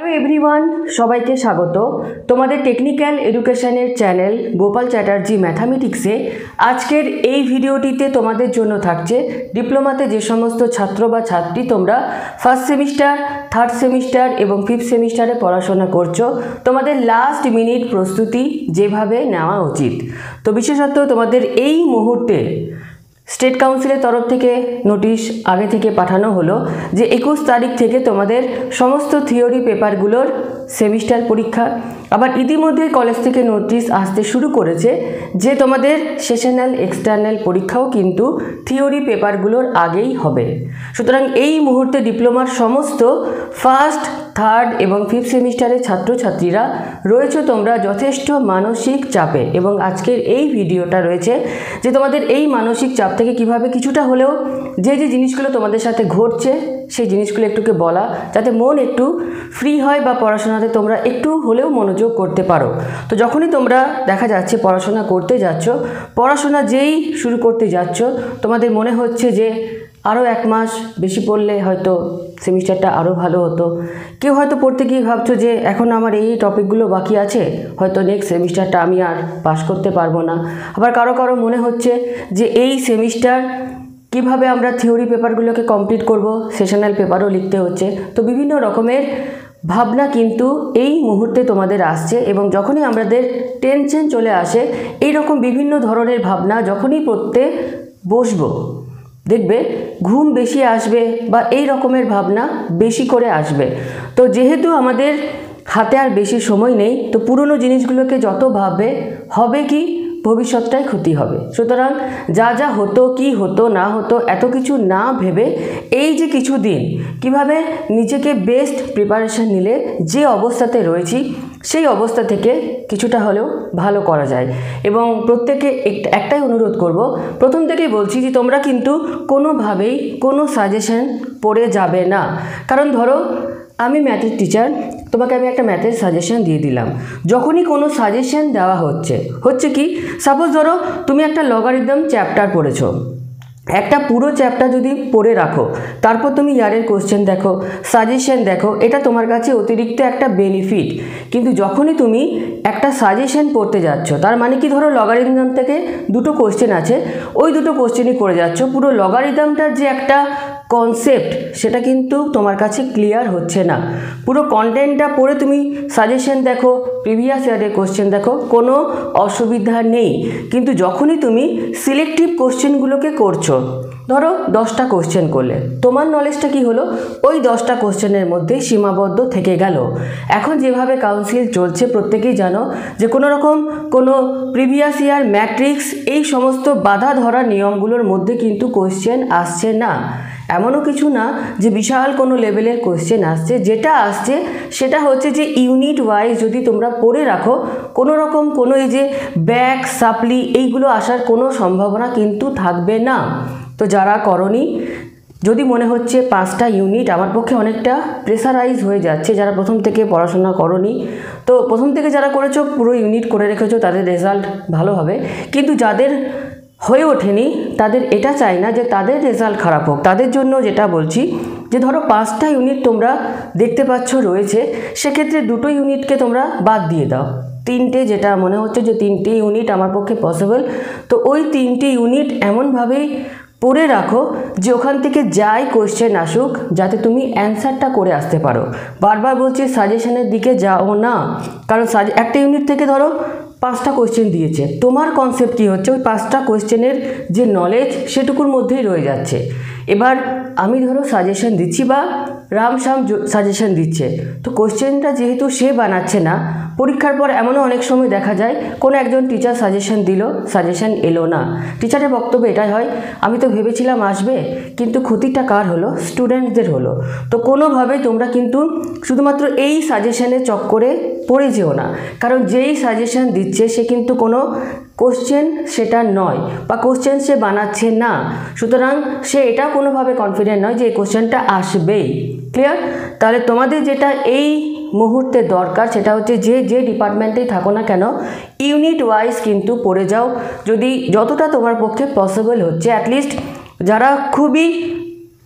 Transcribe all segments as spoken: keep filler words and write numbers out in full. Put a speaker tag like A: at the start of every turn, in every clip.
A: Everyone, সবাইকে স্বাগত তোমাদের টেকনিক্যাল এডুকেশনের চ্যানেল গোপাল চ্যাটার্জি ম্যাথামেটিক্সে। আজকের এই ভিডিওটিতে তোমাদের জন্য থাকছে ডিপ্লোমাতে যে সমস্ত ছাত্র বা ছাত্রী তোমরা ফার্স্ট সেমিস্টার, থার্ড সেমিস্টার এবং ফিফথ সেমিস্টারে পড়াশোনা করছো, তোমাদের লাস্ট মিনিট প্রস্তুতি যেভাবে নেওয়া উচিত। তো বিশেষত তোমাদের এই মুহূর্তে স্টেট কাউন্সিলের তরফ থেকে নোটিশ আগে থেকে পাঠানো হলো যে একুশ তারিখ থেকে তোমাদের সমস্ত থিওরি পেপারগুলোর সেমিস্টার পরীক্ষা। আবার ইতিমধ্যে কলেজ থেকে নোটিশ আসতে শুরু করেছে যে তোমাদের সেশনাল এক্সটার্নাল পরীক্ষাও কিন্তু থিওরি পেপারগুলোর আগেই হবে। সুতরাং এই মুহূর্তে ডিপ্লোমার সমস্ত ফার্স্ট, থার্ড এবং ফিফথ সেমিস্টারের ছাত্রছাত্রীরা রয়েছে তোমরা যথেষ্ট মানসিক চাপে, এবং আজকের এই ভিডিওটা রয়েছে যে তোমাদের এই মানসিক চাপ থেকে কিভাবে কিছুটা হলেও যে যে জিনিসগুলো তোমাদের সাথে ঘটছে সেই জিনিসগুলো একটুকে বলা, যাতে মন একটু ফ্রি হয় বা পড়াশোনাতে তোমরা একটু হলেও মনোযোগ করতে পারো। তো যখনই তোমরা দেখা যাচ্ছে পড়াশোনা করতে যাচ্ছ, পড়াশোনা যেই শুরু করতে যাচ্ছ তোমাদের মনে হচ্ছে যে আরও এক মাস বেশি পড়লে হয়তো সেমিস্টারটা আরও ভালো হতো। কেউ হয়তো পড়তে গিয়ে ভাবছো যে এখন আমার এই টপিকগুলো বাকি আছে, হয়তো নেক্সট সেমিস্টারটা আমি আর পাশ করতে পারবো না। আবার কারো কারো মনে হচ্ছে যে এই সেমিস্টার কিভাবে আমরা থিওরি পেপারগুলোকে কমপ্লিট করব, সেশনাল পেপারও লিখতে হচ্ছে। তো বিভিন্ন রকমের ভাবনা কিন্তু এই মুহূর্তে তোমাদের আসছে, এবং যখনই আমাদের টেনশন চলে আসে এই রকম বিভিন্ন ধরনের ভাবনা যখনই পড়তে বসবো দেখবে ঘুম বেশি আসবে বা এই রকমের ভাবনা বেশি করে আসবে। তো যেহেতু আমাদের হাতে আর বেশি সময় নেই, তো পুরনো জিনিসগুলোকে যত ভাববে হবে কি ভবিষ্যৎটাই ক্ষতি হবে। সুতরাং যা যা হতো, কি হতো না হতো এত কিছু না ভেবে এই যে কিছু দিন কীভাবে নিজেকে বেস্ট প্রিপারেশান নিলে যে অবস্থাতে রয়েছি সেই অবস্থা থেকে কিছুটা হলেও ভালো করা যায়। এবং প্রত্যেকে একটাই অনুরোধ করব, প্রথম থেকেই বলছি যে তোমরা কিন্তু কোনোভাবেই কোনো সাজেশন পড়ে যাবে না। কারণ ধরো আমি ম্যাথের টিচার, তোমাকে আমি একটা ম্যাথের সাজেশন দিয়ে দিলাম। যখনই কোনো সাজেশন দেওয়া হচ্ছে হচ্ছে কি, সাপোজ ধরো তুমি একটা লগারিদম চ্যাপ্টার পড়েছো, একটা পুরো চ্যাপ্টার যদি পড়ে রাখো, তারপর তুমি ইয়ারের কোশ্চেন দেখো, সাজেশন দেখো, এটা তোমার কাছে অতিরিক্ত একটা বেনিফিট। কিন্তু যখনই তুমি একটা সাজেশন পড়তে যাচ্ছ, তার মানে কি ধরো লগারিদম থেকে দুটো কোশ্চেন আছে, ওই দুটো কোশ্চেনই করে যাচ্ছ, পুরো লগারিদমটার যে একটা কনসেপ্ট সেটা কিন্তু তোমার কাছে ক্লিয়ার হচ্ছে না। পুরো কন্টেন্টটা পড়ে তুমি সাজেশন দেখো, প্রিভিয়াস ইয়ারের কোশ্চেন দেখো, কোনো অসুবিধা নেই। কিন্তু যখনই তুমি সিলেক্টিভ কোশ্চেনগুলোকে করছো, ধরো দশটা কোশ্চেন করলে, তোমার নলেজটা কি হলো ওই দশটা কোশ্চেনের মধ্যে সীমাবদ্ধ থেকে গেল। এখন যেভাবে কাউন্সিল চলছে প্রত্যেকেই জানো যে কোনো রকম কোনো প্রিভিয়াস ইয়ার ম্যাট্রিক্স এই সমস্ত বাধা ধরা নিয়মগুলোর মধ্যে কিন্তু কোশ্চেন আসছে না। এমনও কিছু না যে বিশাল কোনো লেভেলের কোশ্চেন আসছে, যেটা আসছে সেটা হচ্ছে যে ইউনিট ওয়াইজ যদি তোমরা পড়ে রাখো, কোনো রকম কোনো এই যে ব্যাক সাপ্লি এইগুলো আসার কোনো সম্ভাবনা কিন্তু থাকবে না। তো যারা করনি, যদি মনে হচ্ছে পাঁচটা ইউনিট আমার পক্ষে অনেকটা প্রেসারাইজ হয়ে যাচ্ছে, যারা প্রথম থেকে পড়াশোনা করনি, তো প্রথম থেকে যারা করেছো পুরো ইউনিট করে রেখেছো তাদের রেজাল্ট ভালো হবে। কিন্তু যাদের হয়ে ওঠেনি তাদের এটা চাই না যে তাদের রেজাল্ট খারাপ হোক। তাদের জন্য যেটা বলছি যে ধরো পাঁচটা ইউনিট তোমরা দেখতে পাচ্ছ রয়েছে, সেক্ষেত্রে দুটো ইউনিটকে তোমরা বাদ দিয়ে দাও, তিনটে যেটা মনে হচ্ছে যে তিনটে ইউনিট আমার পক্ষে পসিবল, তো ওই তিনটে ইউনিট এমনভাবেই পড়ে রাখো যে ওখান থেকে যাই কোশ্চেন আসুক যাতে তুমি অ্যান্সারটা করে আসতে পারো। বারবার বলছি সাজেশনের দিকে যাও না, কারণ একটা ইউনিট থেকে ধরো পাঁচটা কোশ্চেন দিয়েছে, তোমার কনসেপ্ট কী হচ্ছে ওই পাঁচটা কোশ্চেনের যে নলেজ সেটুকুর মধ্যেই রয়ে যাচ্ছে। এবার আমি ধরো সাজেশন দিচ্ছি বা রামশ্যাম সাজেশন দিচ্ছে, তো কোশ্চেনটা যেহেতু সে বানাচ্ছে না, পরীক্ষার পর এমনও অনেক সময় দেখা যায় কোনো একজন টিচার সাজেশন দিল, সাজেশন এলো না। টিচারের বক্তব্য এটাই হয়, আমি তো ভেবেছিলাম আসবে, কিন্তু ক্ষতিটা কার হলো? স্টুডেন্টদের হলো। তো কোনোভাবেই তোমরা কিন্তু শুধুমাত্র এই সাজেশনের চক্করে পড়ে যেও না, কারণ যেই সাজেশন দিচ্ছে সে কিন্তু কোনো কোশ্চেন সেটা নয় বা কোশ্চেন সে বানাচ্ছে না। সুতরাং সে এটা কোনোভাবে কনফিডেন্ট নয় যে এই কোশ্চেনটা আসবেই। ক্লিয়ার? তাহলে তোমাদের যেটা এই মুহূর্তে দরকার সেটা হচ্ছে যে যে ডিপার্টমেন্টেই থাকো না কেন ইউনিট ওয়াইজ কিন্তু পড়ে যাও, যদি যতটা তোমার পক্ষে পসিবল হচ্ছে। অ্যাটলিস্ট যারা খুবই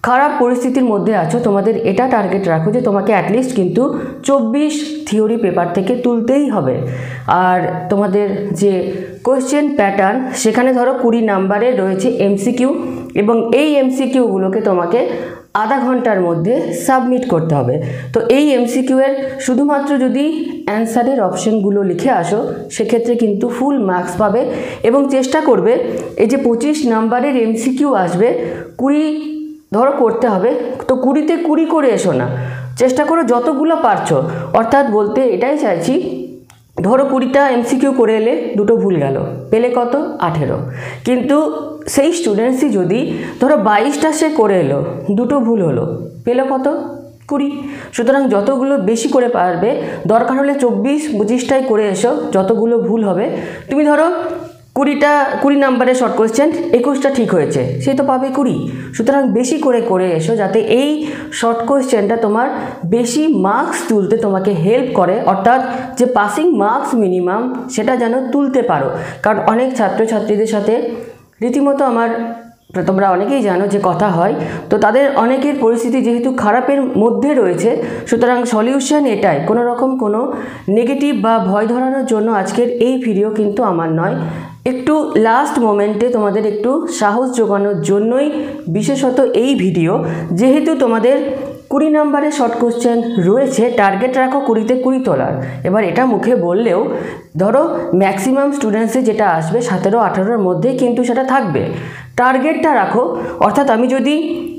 A: খারাপ পরিস্থিতির মধ্যে আছো, তোমাদের এটা টার্গেট রাখো যে তোমাকে অ্যাটলিস্ট কিন্তু চব্বিশ থিওরি পেপার থেকে তুলতেই হবে। আর তোমাদের যে কোয়েশ্চেন প্যাটার্ন, সেখানে ধরো কুড়ি নাম্বারের রয়েছে এমসিকিউ, এবং এই এমসিকিউগুলোকে তোমাকে আধা ঘন্টার মধ্যে সাবমিট করতে হবে। তো এই এমসিকিউ এর শুধুমাত্র যদি অ্যান্সারের অপশানগুলো লিখে আসো, সেক্ষেত্রে কিন্তু ফুল মার্কস পাবে। এবং চেষ্টা করবে এই যে পঁচিশ নাম্বারের এমসিকিউ আসবে, কুড়ি ধরো করতে হবে, তো কুড়িতে কুড়ি করে এসো না, চেষ্টা করো যতগুলো পারছো। অর্থাৎ বলতে এটাই চাইছি, ধরো কুড়িটা এমসিকিউ করে এলে দুটো ভুল গেল, পেলে কত? আঠেরো। কিন্তু সেই স্টুডেন্টসই যদি ধরো বাইশটা সে করে এলো, দুটো ভুল হলো, পেলো কত? কুড়ি। সুতরাং যতগুলো বেশি করে পারবে, দরকার হলে চব্বিশ পঁচিশটাই করে এসো, যতগুলো ভুল হবে। তুমি ধরো কুড়িটা কুড়ি নাম্বারের শর্ট কোয়েশ্চেন একুশটা ঠিক হয়েছে, সে তো পাবে কুড়ি। সুতরাং বেশি করে করে এসো, যাতে এই শর্ট কোয়েশ্চেনটা তোমার বেশি মার্কস তুলতে তোমাকে হেল্প করে। অর্থাৎ যে পাসিং মার্কস মিনিমাম, সেটা যেন তুলতে পারো। কারণ অনেক ছাত্রছাত্রীদের সাথে রীতিমতো আমার, তোমরা অনেকেই জানো যে কথা হয়, তো তাদের অনেকের পরিস্থিতি যেহেতু খারাপের মধ্যে রয়েছে, সুতরাং সলিউশন এটাই, কোনো রকম কোনো নেগেটিভ বা ভয় ধরানোর জন্য আজকের এই ভিডিও কিন্তু আমার নয়। একটু লাস্ট মোমেন্টে তোমাদের একটু সাহস জোগানোর জন্যই বিশেষত এই ভিডিও। যেহেতু তোমাদের কুড়ি নাম্বারের শর্ট কোশ্চেন রয়েছে, টার্গেট রাখো কুড়িতে কুড়ি তোলার। এবার এটা মুখে বললেও ধরো ম্যাক্সিমাম স্টুডেন্টসে যেটা আসবে সতেরো আঠেরোর মধ্যে কিন্তু সেটা থাকবে। টার্গেটটা রাখো, অর্থাৎ আমি যদি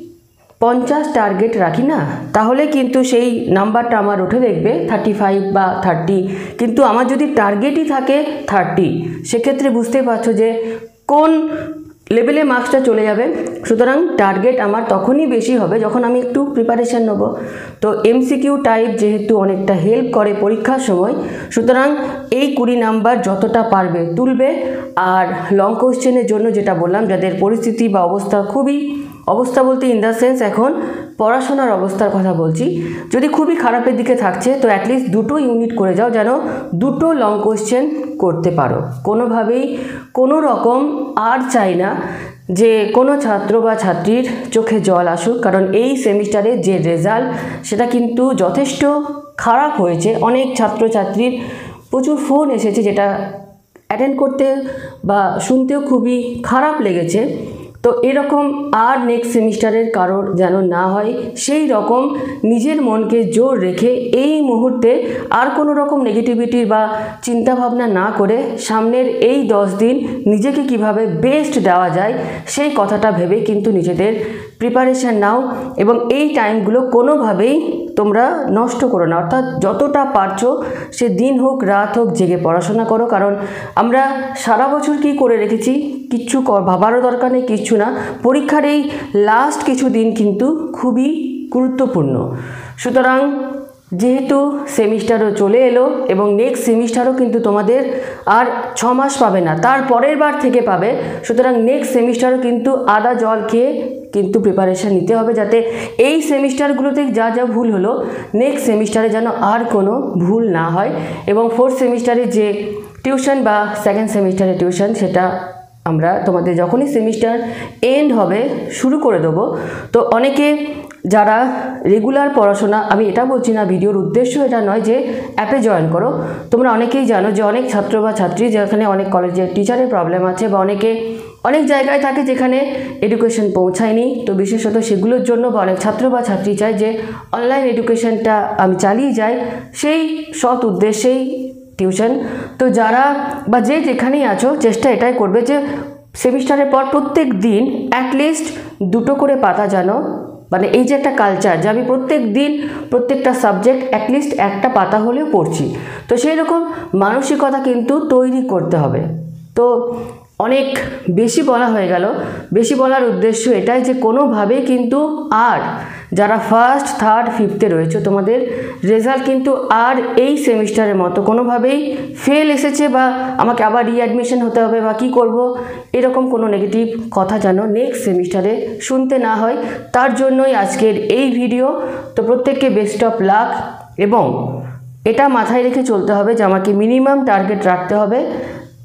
A: পঞ্চাশ টার্গেট রাখি না, তাহলে কিন্তু সেই নাম্বারটা আমার উঠে দেখবে থার্টি ফাইভ বা থার্টি। কিন্তু আমার যদি টার্গেটই থাকে থার্টি, সেক্ষেত্রে বুঝতেই পারছো যে কোন লেভেলে মার্কসটা চলে যাবে। সুতরাং টার্গেট আমার তখনই বেশি হবে যখন আমি একটু প্রিপারেশান নেব। তো এমসিকিউ টাইপ যেহেতু অনেকটা হেল্প করে পরীক্ষার সময়, সুতরাং এই কুড়ি নাম্বার যতটা পারবে তুলবে। আর লং কোশ্চেনের জন্য যেটা বললাম, যাদের পরিস্থিতি বা অবস্থা খুবই, অবস্থা বলতে ইন দ্য সেন্স এখন পড়াশোনার অবস্থার কথা বলছি, যদি খুবই খারাপের দিকে থাকছে, তো অ্যাটলিস্ট দুটো ইউনিট করে যাও, যেন দুটো লং কোশ্চেন করতে পারো। কোনোভাবেই কোনো রকম আর চাই না যে কোনো ছাত্র বা ছাত্রীর চোখে জল আসুক, কারণ এই সেমিস্টারের যে রেজাল্ট, সেটা কিন্তু যথেষ্ট খারাপ হয়েছে। অনেক ছাত্রছাত্রীর প্রচুর ফোন এসেছে, যেটা অ্যাটেন্ড করতে বা শুনতেও খুবই খারাপ লেগেছে। তো এরকম আর নেক্সট সেমিস্টারের কারোর যেন না হয়, সেই রকম নিজের মনকে জোর রেখে এই মুহূর্তে আর কোনো রকম নেগেটিভিটি বা চিন্তাভাবনা না করে সামনের এই দশ দিন নিজেকে কিভাবে বেস্ট দেওয়া যায়, সেই কথাটা ভেবে কিন্তু নিজেদের প্রিপারেশান নাও। এবং এই টাইমগুলো কোনোভাবেই তোমরা নষ্ট করো না। অর্থাৎ যতটা পারছো, সে দিন হোক রাত হোক জেগে পড়াশোনা করো। কারণ আমরা সারা বছর কি করে রেখেছি, কিচ্ছু ভাবারও দরকার নেই, কিচ্ছু না। পরীক্ষার এই লাস্ট কিছু দিন কিন্তু খুবই গুরুত্বপূর্ণ। সুতরাং যেহেতু সেমিস্টারও চলে এলো, এবং নেক্সট সেমিস্টারও কিন্তু তোমাদের আর ছ মাস পাবে না, তার পরের বার থেকে পাবে। সুতরাং নেক্সট সেমিস্টারও কিন্তু আদা জল খেয়ে কিন্তু প্রিপারেশান নিতে হবে, যাতে এই সেমিস্টারগুলোতে যা যা ভুল হলো নেক্সট সেমিস্টারে যেন আর কোনো ভুল না হয়। এবং ফোর্থ সেমিস্টারে যে টিউশন বা সেকেন্ড সেমিস্টারে টিউশন, সেটা আমরা তোমাদের যখনই সেমিস্টার এন্ড হবে শুরু করে দেবো। তো অনেকে যারা রেগুলার পড়াশোনা, আমি এটা বলছি না, ভিডিওর উদ্দেশ্য এটা নয় যে অ্যাপে জয়েন করো। তোমরা অনেকেই জানো যে অনেক ছাত্র বা ছাত্রী, যেখানে অনেক কলেজে টিচারের প্রবলেম আছে, বা অনেকে অনেক জায়গায় থাকে যেখানে এডুকেশন পৌঁছায়নি। তো বিশেষত সেগুলোর জন্য বা অনেক ছাত্র বা ছাত্রী চায় যে অনলাইন এডুকেশনটা আমি চালিয়ে যাই, সেই সৎ উদ্দেশ্যেই টিউশন। তো যারা বা যে যেখানেই আছো, চেষ্টা এটাই করবে যে সেমিস্টারের পর প্রত্যেক দিন অ্যাটলিস্ট দুটো করে পাতা জানো, মানে এই যে একটা কালচার যে আমি প্রত্যেক দিন প্রত্যেকটা সাবজেক্ট অ্যাটলিস্ট একটা পাতা হলেও পড়ছি, তো সেই রকম মানসিকতা কিন্তু তৈরি করতে হবে। তো অনেক বেশি বলা হয়ে গেল। বেশি বলার উদ্দেশ্য এটাই যে কোনোভাবেই কিন্তু আর যারা ফার্স্ট থার্ড ফিফথে রয়েছে, তোমাদের রেজাল্ট কিন্তু আর এই সেমিস্টারের মতো কোনোভাবেই ফেল এসেছে বা আমাকে আবার রিঅ্যাডমিশন হতে হবে বা কী করব, এরকম কোনো নেগেটিভ কথা যেন নেক্সট সেমিস্টারে শুনতে না হয়, তার জন্যই আজকের এই ভিডিও। তো প্রত্যেককে বেস্ট অফ লাক, এবং এটা মাথায় রেখে চলতে হবে যে আমাকে মিনিমাম টার্গেট রাখতে হবে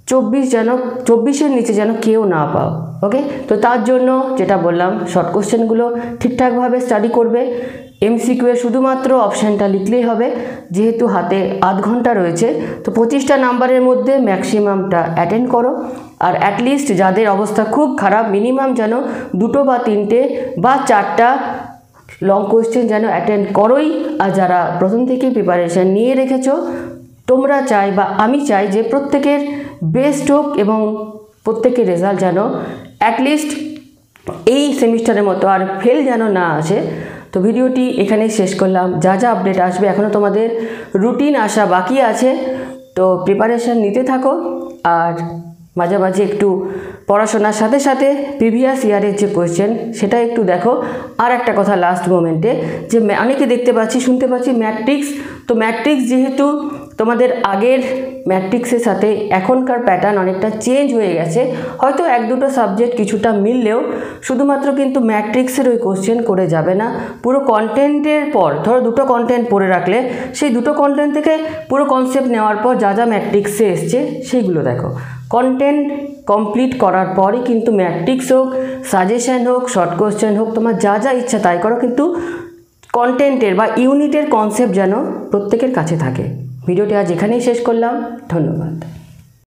A: চব্বিশ যেন চব্বিশের নিচে যেন কেউ না পাও। ওকে, তো তার জন্য যেটা বললাম শর্ট কোশ্চেনগুলো ঠিকঠাকভাবে স্টাডি করবে। এমসিকিউ এর শুধুমাত্র অপশানটা লিখলেই হবে, যেহেতু হাতে আধ ঘন্টা রয়েছে তো পঁচিশটা নাম্বারের মধ্যে ম্যাক্সিমামটা অ্যাটেন্ড করো। আর অ্যাটলিস্ট যাদের অবস্থা খুব খারাপ মিনিমাম যেন দুটো বা তিনটে বা চারটা লং কোশ্চেন যেন অ্যাটেন্ড করোই। আর যারা প্রথম থেকে প্রিপারেশান নিয়ে রেখেছো তোমরা চাই বা আমি চাই যে প্রত্যেকের বেস্ট হোক এবং প্রত্যেকের রেজাল্ট যেন অ্যাটলিস্ট এই সেমিস্টারের মতো আর ফেল যেন না আসে। তো ভিডিওটি এখানেই শেষ করলাম। যা যা আপডেট আসবে এখনও তোমাদের রুটিন আসা বাকি আছে, তো প্রিপারেশান নিতে থাকো আর মাঝে মাঝে একটু পড়াশোনার সাথে সাথে প্রিভিয়াস ইয়ারের যে কোয়েশ্চেন সেটা একটু দেখো। আর একটা কথা লাস্ট মোমেন্টে, যে অনেকে দেখতে পাচ্ছি শুনতে পাচ্ছি ম্যাট্রিক্স, তো ম্যাট্রিক্স যেহেতু তোমাদের আগের ম্যাট্রিক্সের সাথে এখনকার প্যাটার্ন অনেকটা চেঞ্জ হয়ে গেছে, হয়তো এক দুটো সাবজেক্ট কিছুটা মিললেও শুধুমাত্র কিন্তু ম্যাট্রিক্সের ওই কোশ্চেন করে যাবে না। পুরো কন্টেন্টের পর ধরো দুটো কন্টেন্ট পড়ে রাখলে সেই দুটো কন্টেন্ট থেকে পুরো কনসেপ্ট নেওয়ার পর যা যা ম্যাট্রিক্সে এসছে সেইগুলো দেখো। কন্টেন্ট কমপ্লিট করার পরই কিন্তু ম্যাট্রিক্স হোক, সাজেশন হোক, শর্ট কোশ্চেন হোক, তোমার যা যা ইচ্ছা তাই করো, কিন্তু কন্টেন্টের বা ইউনিটের কনসেপ্ট যেন প্রত্যেকের কাছে থাকে। ভিডিওটি আজ এখানেই শেষ করলাম। ধন্যবাদ।